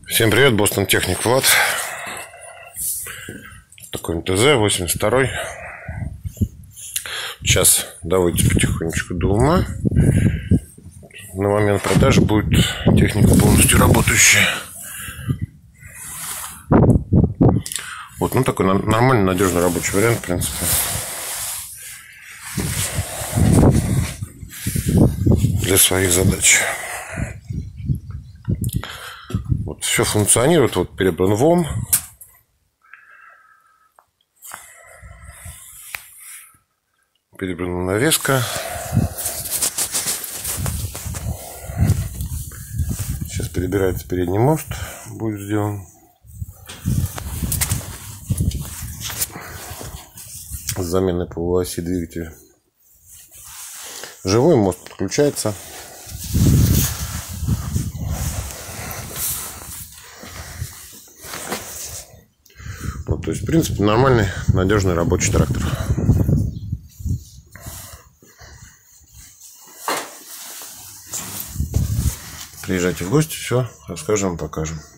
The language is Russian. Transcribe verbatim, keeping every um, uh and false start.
Всем привет, Бостон Техник Влад. Такой МТЗ восемьдесят второй. Сейчас доводите потихонечку до ума. На момент продажи будет техника полностью работающая. Вот, ну такой нормальный, надежный рабочий вариант, в принципе. Для своих задач. Вот, все функционирует. Вот перебран ВОМ. Перебрана навеска. Сейчас перебирается передний мост. Будет сделан. С заменой полуоси двигателя. Живой мост подключается. Вот, то есть, в принципе, нормальный, надежный рабочий трактор. Приезжайте в гости, все расскажем, покажем.